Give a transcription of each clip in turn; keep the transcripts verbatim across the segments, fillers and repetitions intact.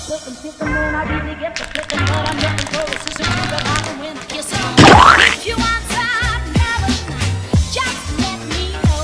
looking, kissing when I really get the kicking, but I'm looking for a sister to the bottom when kissing. If you want some, never just let me know.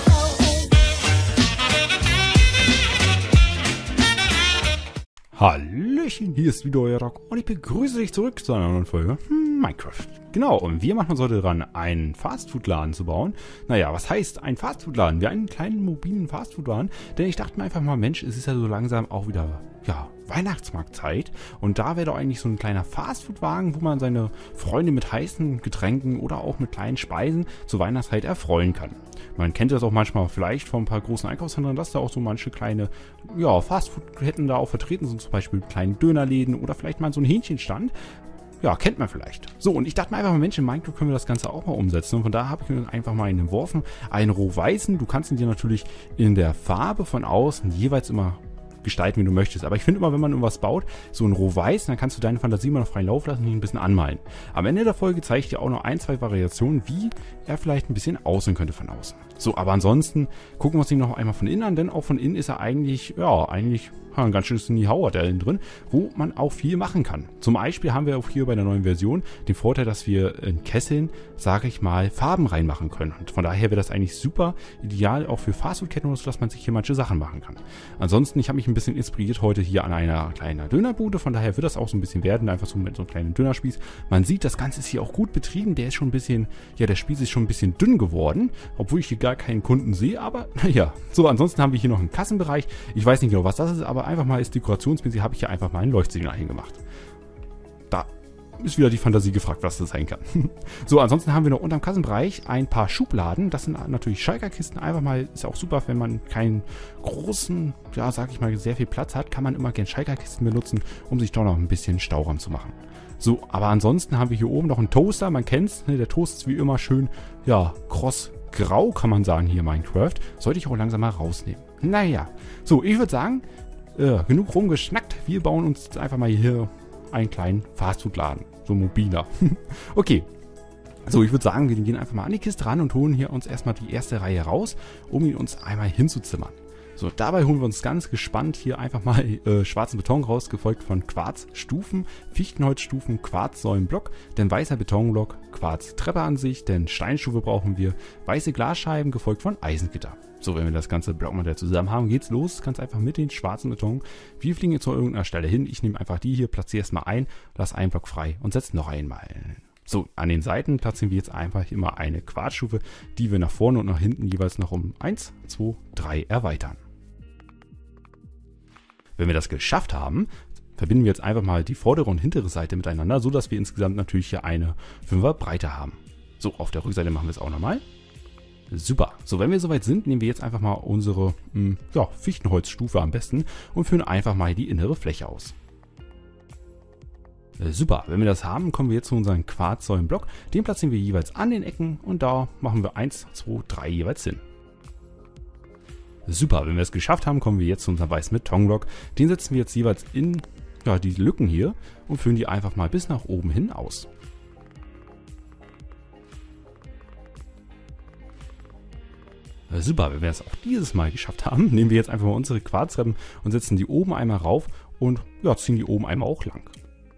Hallöchen, hier ist wieder euer Rock und ich begrüße dich zurück zu einer neuen Folge hm, Minecraft. Genau, und wir machen uns heute dran, einen Fastfood-Laden zu bauen. Naja, was heißt ein Fastfood-Laden? Wir haben einen kleinen mobilen Fastfood-Laden, denn ich dachte mir einfach mal, Mensch, es ist ja so langsam auch wieder, ja, Weihnachtsmarktzeit. Und da wäre doch eigentlich so ein kleiner Fastfood-Wagen, wo man seine Freunde mit heißen Getränken oder auch mit kleinen Speisen zur Weihnachtszeit erfreuen kann. Man kennt das auch manchmal vielleicht von ein paar großen Einkaufszentren, dass da auch so manche kleine, ja, Fastfood-Ketten da auch vertreten sind, zum Beispiel kleine Dönerläden oder vielleicht mal so ein Hähnchenstand. Ja, kennt man vielleicht. So, und ich dachte mir einfach mal, Mensch, in Minecraft können wir das Ganze auch mal umsetzen. Und von daher habe ich mir einfach mal einen entworfen, einen rohweißen. Du kannst ihn dir natürlich in der Farbe von außen jeweils immer gestalten, wie du möchtest. Aber ich finde immer, wenn man irgendwas baut, so ein rohweiß, dann kannst du deine Fantasie mal noch freien Lauf lassen und ihn ein bisschen anmalen. Am Ende der Folge zeige ich dir auch noch ein, zwei Variationen, wie er vielleicht ein bisschen aussehen könnte von außen. So, aber ansonsten gucken wir uns ihn noch einmal von innen an, denn auch von innen ist er eigentlich, ja, eigentlich ein ganz schönes Nihau hat er innen drin, wo man auch viel machen kann. Zum Beispiel haben wir auch hier bei der neuen Version den Vorteil, dass wir in Kesseln, sage ich mal, Farben reinmachen können. Und von daher wäre das eigentlich super ideal auch für Fastfood-Ketten, dass man sich hier manche Sachen machen kann. Ansonsten, ich habe mich ein bisschen inspiriert heute hier an einer kleinen Dönerbude, von daher wird das auch so ein bisschen werden, einfach so mit so einem kleinen Dönerspieß. Man sieht, das Ganze ist hier auch gut betrieben, der ist schon ein bisschen, ja, der Spieß ist schon ein bisschen dünn geworden, obwohl ich hier gar keinen Kunden sehe, aber naja. So, ansonsten haben wir hier noch einen Kassenbereich. Ich weiß nicht genau, was das ist, aber einfach mal ist dekorationsmäßig, habe ich hier einfach mal ein Leuchtsignal hingemacht. Da ist wieder die Fantasie gefragt, was das sein kann. So, ansonsten haben wir noch unterm Kassenbereich ein paar Schubladen. Das sind natürlich Schalkerkisten. Einfach mal, ist auch super, wenn man keinen großen, ja, sag ich mal, sehr viel Platz hat, kann man immer gerne Schalkerkisten benutzen, um sich doch noch ein bisschen Stauraum zu machen. So, aber ansonsten haben wir hier oben noch einen Toaster. Man kennt's, ne? Der Toast ist wie immer schön, ja, kross grau, kann man sagen, hier in Minecraft. Sollte ich auch langsam mal rausnehmen. Naja, so, ich würde sagen, äh, genug rumgeschnackt. Wir bauen uns jetzt einfach mal hier einen kleinen Fastfood-Laden. So mobiler. Okay. So, ich würde sagen, wir gehen einfach mal an die Kiste ran und holen hier uns erstmal die erste Reihe raus, um ihn uns einmal hinzuzimmern. So, dabei holen wir uns ganz gespannt hier einfach mal äh, schwarzen Beton raus, gefolgt von Quarzstufen, Fichtenholzstufen, Quarzsäulenblock, dann weißer Betonblock, Quarztreppe an sich, denn Steinstufe brauchen wir, weiße Glasscheiben, gefolgt von Eisengitter. So, wenn wir das ganze Blockmodell zusammen haben, geht's los. Ganz einfach mit den schwarzen Beton. Wir fliegen jetzt zu irgendeiner Stelle hin. Ich nehme einfach die hier, platziere erstmal ein, lasse einen Block frei und setze noch einmal. So, an den Seiten platzieren wir jetzt einfach immer eine Quarzstufe, die wir nach vorne und nach hinten jeweils noch um eins, zwei, drei erweitern. Wenn wir das geschafft haben, verbinden wir jetzt einfach mal die vordere und hintere Seite miteinander, so dass wir insgesamt natürlich hier eine fünfer Breite haben. So, auf der Rückseite machen wir es auch nochmal. Super. So, wenn wir soweit sind, nehmen wir jetzt einfach mal unsere mh, ja, Fichtenholzstufe am besten und führen einfach mal die innere Fläche aus. Äh, super. Wenn wir das haben, kommen wir jetzt zu unserem Quarzsäulenblock. Den platzieren wir jeweils an den Ecken und da machen wir eins, zwei, drei jeweils hin. Super. Wenn wir es geschafft haben, kommen wir jetzt zu unserem weißen Betonblock. Den setzen wir jetzt jeweils in ja, die Lücken hier und führen die einfach mal bis nach oben hin aus. Super, wenn wir es auch dieses Mal geschafft haben, nehmen wir jetzt einfach mal unsere Quarztreppen und setzen die oben einmal rauf und ja, ziehen die oben einmal auch lang.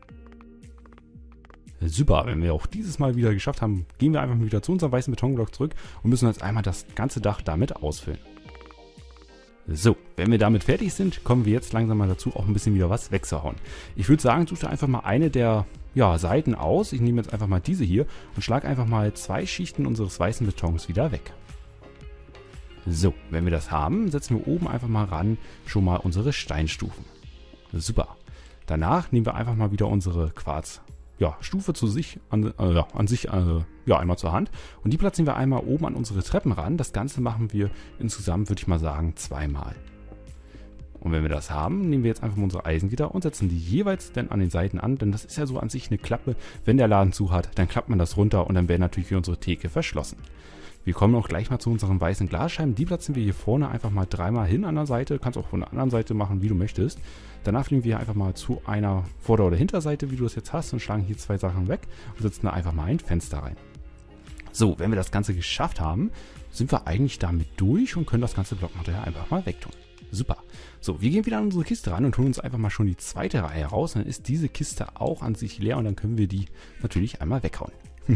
Super, wenn wir auch dieses Mal wieder geschafft haben, gehen wir einfach wieder zu unserem weißen Betonblock zurück und müssen jetzt einmal das ganze Dach damit ausfüllen. So, wenn wir damit fertig sind, kommen wir jetzt langsam mal dazu, auch ein bisschen wieder was wegzuhauen. Ich würde sagen, such dir einfach mal eine der ja, Seiten aus. Ich nehme jetzt einfach mal diese hier und schlage einfach mal zwei Schichten unseres weißen Betons wieder weg. So, wenn wir das haben, setzen wir oben einfach mal ran schon mal unsere Steinstufen. Super. Danach nehmen wir einfach mal wieder unsere Quarz, ja, Stufe zu sich, an, äh, ja, an sich, äh, ja, einmal zur Hand. Und die platzieren wir einmal oben an unsere Treppen ran. Das Ganze machen wir insgesamt, würde ich mal sagen, zweimal. Und wenn wir das haben, nehmen wir jetzt einfach mal unsere Eisengitter und setzen die jeweils dann an den Seiten an. Denn das ist ja so an sich eine Klappe. Wenn der Laden zu hat, dann klappt man das runter und dann werden natürlich hier unsere Theke verschlossen. Wir kommen auch gleich mal zu unseren weißen Glasscheiben. Die platzieren wir hier vorne einfach mal dreimal hin an der Seite. Du kannst auch von der anderen Seite machen, wie du möchtest. Danach fliegen wir einfach mal zu einer Vorder- oder Hinterseite, wie du das jetzt hast, und schlagen hier zwei Sachen weg und setzen da einfach mal ein Fenster rein. So, wenn wir das Ganze geschafft haben, sind wir eigentlich damit durch und können das ganze Blockmodell einfach mal wegtun. Super. So, wir gehen wieder an unsere Kiste ran und holen uns einfach mal schon die zweite Reihe raus. Dann ist diese Kiste auch an sich leer und dann können wir die natürlich einmal weghauen.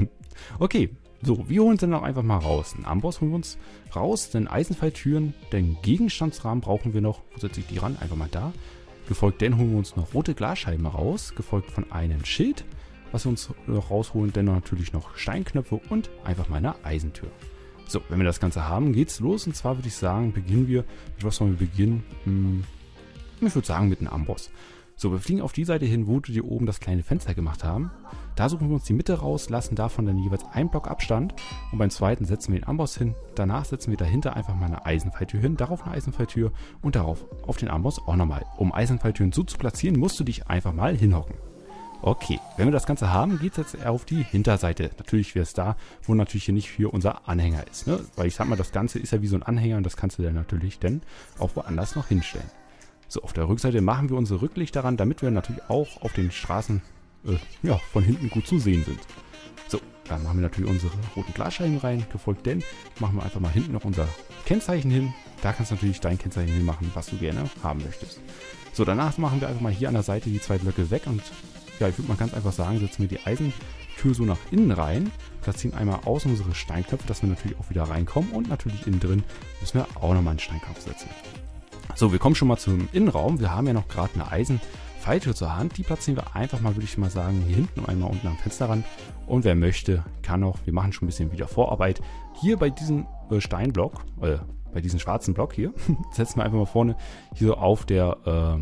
Okay, so, wir holen uns dann auch einfach mal raus. Einen Amboss holen wir uns raus, dann Eisenfalltüren, den Gegenstandsrahmen brauchen wir noch. Wo setze ich die ran? Einfach mal da. Gefolgt, dann holen wir uns noch rote Glasscheiben raus, gefolgt von einem Schild, was wir uns noch rausholen, dann natürlich noch Steinknöpfe und einfach mal eine Eisentür. So, wenn wir das Ganze haben, geht's los. Und zwar würde ich sagen, beginnen wir, mit was sollen wir beginnen? Hm, ich würde sagen, mit einem Amboss. So, wir fliegen auf die Seite hin, wo wir hier oben das kleine Fenster gemacht haben. Da suchen wir uns die Mitte raus, lassen davon dann jeweils einen Block Abstand. Und beim zweiten setzen wir den Amboss hin. Danach setzen wir dahinter einfach mal eine Eisenfalltür hin, darauf eine Eisenfalltür und darauf auf den Amboss auch nochmal. Um Eisenfalltüren so zu platzieren, musst du dich einfach mal hinhocken. Okay, wenn wir das Ganze haben, geht es jetzt auf die Hinterseite. Natürlich wäre es da, wo natürlich hier nicht für unser Anhänger ist. Ne? Weil ich sag mal, das Ganze ist ja wie so ein Anhänger und das kannst du dann natürlich dann auch woanders noch hinstellen. So, auf der Rückseite machen wir unsere Rücklichter ran, damit wir natürlich auch auf den Straßen äh, ja, von hinten gut zu sehen sind. So, dann machen wir natürlich unsere roten Glasscheiben rein. Gefolgt denn machen wir einfach mal hinten noch unser Kennzeichen hin. Da kannst du natürlich dein Kennzeichen hinmachen, was du gerne haben möchtest. So, danach machen wir einfach mal hier an der Seite die zwei Blöcke weg und ja, ich würde mal ganz einfach sagen, setzen wir die Eisentür so nach innen rein, platzieren einmal außen unsere Steinknöpfe, dass wir natürlich auch wieder reinkommen und natürlich innen drin müssen wir auch nochmal einen Steinknopf setzen. So, wir kommen schon mal zum Innenraum. Wir haben ja noch gerade eine Eisenfalltür zur Hand. Die platzieren wir einfach mal, würde ich mal sagen, hier hinten und einmal unten am Fensterrand. Und wer möchte, kann auch, wir machen schon ein bisschen wieder Vorarbeit. Hier bei diesem äh, Steinblock, äh, bei diesem schwarzen Block hier, setzen wir einfach mal vorne hier so auf der,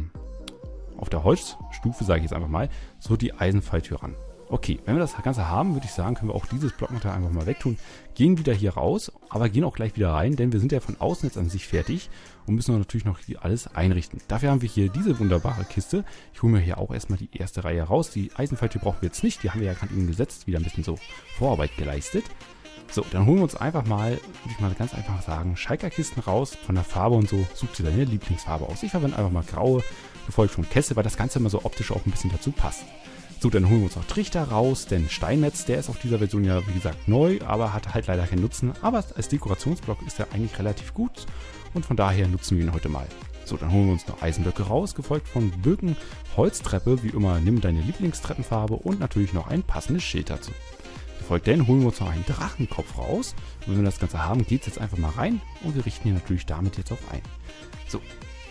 äh, auf der Holzstufe, sage ich jetzt einfach mal, so die Eisenfalltür ran. Okay, wenn wir das Ganze haben, würde ich sagen, können wir auch dieses Blockmaterial einfach mal wegtun. Gehen wieder hier raus, aber gehen auch gleich wieder rein, denn wir sind ja von außen jetzt an sich fertig und müssen natürlich noch hier alles einrichten. Dafür haben wir hier diese wunderbare Kiste. Ich hole mir hier auch erstmal die erste Reihe raus. Die Eisenfalltür brauchen wir jetzt nicht, die haben wir ja gerade eben gesetzt, wieder ein bisschen so Vorarbeit geleistet. So, dann holen wir uns einfach mal, würde ich mal ganz einfach sagen, Schalkerkisten raus von der Farbe und so. Sucht dir deine Lieblingsfarbe aus. Ich verwende einfach mal graue, gefolgt von Kessel, weil das Ganze immer so optisch auch ein bisschen dazu passt. So, dann holen wir uns noch Trichter raus, denn Steinmetz, der ist auf dieser Version ja, wie gesagt, neu, aber hat halt leider keinen Nutzen. Aber als Dekorationsblock ist er eigentlich relativ gut und von daher nutzen wir ihn heute mal. So, dann holen wir uns noch Eisenblöcke raus, gefolgt von Bögen, Holztreppe, wie immer, nimm deine Lieblingstreppenfarbe und natürlich noch ein passendes Schild dazu. Gefolgt dann holen wir uns noch einen Drachenkopf raus und wenn wir das Ganze haben, geht es jetzt einfach mal rein und wir richten hier natürlich damit jetzt auch ein. So,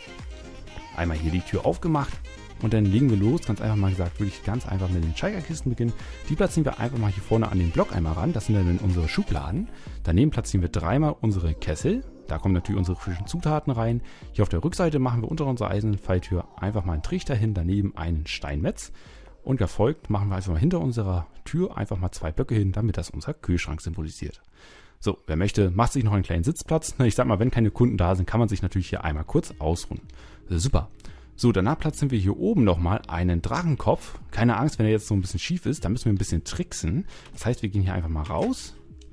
einmal hier die Tür aufgemacht. Und dann legen wir los, ganz einfach mal gesagt, würde ich ganz einfach mit den Schalkerkisten beginnen. Die platzieren wir einfach mal hier vorne an den Block einmal ran. Das sind dann unsere Schubladen. Daneben platzieren wir dreimal unsere Kessel. Da kommen natürlich unsere frischen Zutaten rein. Hier auf der Rückseite machen wir unter unserer Eisenfalltür einfach mal einen Trichter hin. Daneben einen Steinmetz. Und gefolgt machen wir einfach mal hinter unserer Tür einfach mal zwei Blöcke hin, damit das unser Kühlschrank symbolisiert. So, wer möchte, macht sich noch einen kleinen Sitzplatz. Ich sag mal, wenn keine Kunden da sind, kann man sich natürlich hier einmal kurz ausruhen. Super. So, danach platzieren wir hier oben nochmal einen Drachenkopf. Keine Angst, wenn er jetzt so ein bisschen schief ist, dann müssen wir ein bisschen tricksen. Das heißt, wir gehen hier einfach mal raus.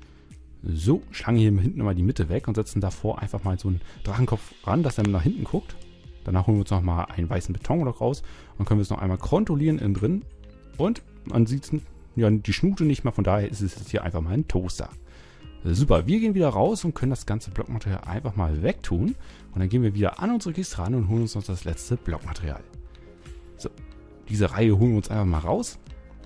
So, schlagen hier hinten mal die Mitte weg und setzen davor einfach mal so einen Drachenkopf ran, dass er nach hinten guckt. Danach holen wir uns nochmal einen weißen Betonblock raus und können wir es noch einmal kontrollieren innen drin. Und man sieht ja die Schnute nicht mehr, von daher ist es jetzt hier einfach mal ein Toaster. Super, wir gehen wieder raus und können das ganze Blockmaterial einfach mal wegtun. Und dann gehen wir wieder an unsere Kiste ran und holen uns noch das letzte Blockmaterial. So, diese Reihe holen wir uns einfach mal raus.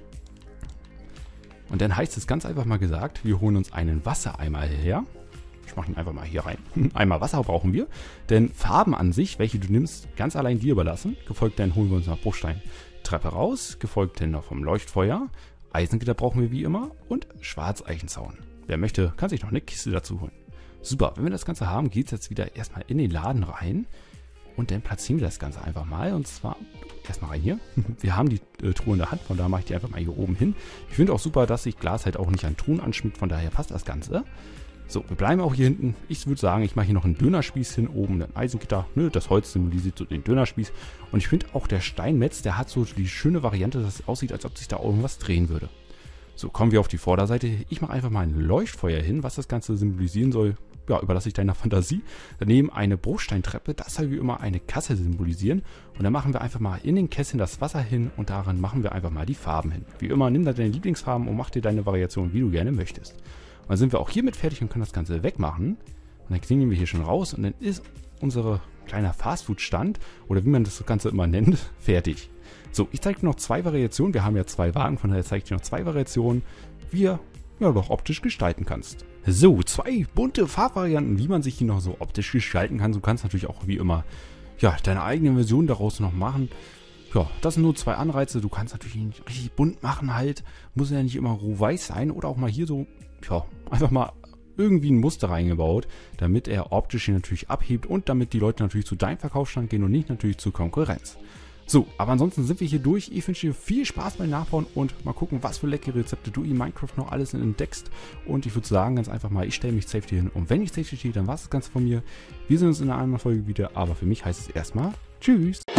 Und dann heißt es ganz einfach mal gesagt, wir holen uns einen Wassereimer her. Ich mache ihn einfach mal hier rein. Einmal Wasser brauchen wir, denn Farben an sich, welche du nimmst, ganz allein dir überlassen. Gefolgt dann holen wir uns noch Bruchsteintreppe raus, gefolgt dann noch vom Leuchtfeuer. Eisengitter brauchen wir wie immer und Schwarzeichenzaun. Wer möchte, kann sich noch eine Kiste dazu holen. Super, wenn wir das Ganze haben, geht es jetzt wieder erstmal in den Laden rein. Und dann platzieren wir das Ganze einfach mal. Und zwar erstmal rein hier. Wir haben die äh, Truhe in der Hand, von daher mache ich die einfach mal hier oben hin. Ich finde auch super, dass sich Glas halt auch nicht an Truhen anschmiegt, von daher passt das Ganze. So, wir bleiben auch hier hinten. Ich würde sagen, ich mache hier noch einen Dönerspieß hin, oben ein Eisengitter. Nö, das Holz symbolisiert so den Dönerspieß. Und ich finde auch der Steinmetz, der hat so die schöne Variante, dass es aussieht, als ob sich da irgendwas drehen würde. So, kommen wir auf die Vorderseite. Ich mache einfach mal ein Leuchtfeuer hin, was das Ganze symbolisieren soll. Ja, überlasse ich deiner Fantasie. Daneben eine Bruchsteintreppe, das soll wie immer eine Kasse symbolisieren. Und dann machen wir einfach mal in den Kesseln das Wasser hin und daran machen wir einfach mal die Farben hin. Wie immer, nimm da deine Lieblingsfarben und mach dir deine Variation, wie du gerne möchtest. Und dann sind wir auch hiermit fertig und können das Ganze wegmachen. Und dann klingen wir hier schon raus und dann ist unser kleiner Fastfood-Stand, oder wie man das Ganze immer nennt, fertig. So, ich zeige dir noch zwei Variationen. Wir haben ja zwei Wagen, von daher zeige ich dir noch zwei Variationen, wie ihr ja doch optisch gestalten kannst. So, zwei bunte Farbvarianten, wie man sich die noch so optisch gestalten kann. Du kannst natürlich auch wie immer ja, deine eigene Version daraus noch machen. Ja, das sind nur zwei Anreize. Du kannst natürlich nicht richtig bunt machen halt. Muss ja nicht immer roh-weiß sein. Oder auch mal hier so, ja, einfach mal irgendwie ein Muster reingebaut, damit er optisch hier natürlich abhebt und damit die Leute natürlich zu deinem Verkaufsstand gehen und nicht natürlich zur Konkurrenz. So, aber ansonsten sind wir hier durch. Ich wünsche dir viel Spaß beim Nachbauen und mal gucken, was für leckere Rezepte du in Minecraft noch alles entdeckst. Und ich würde sagen, ganz einfach mal, ich stelle mich Safety hin. Und wenn ich Safety stehe, dann war es das Ganze von mir. Wir sehen uns in einer anderen Folge wieder. Aber für mich heißt es erstmal Tschüss.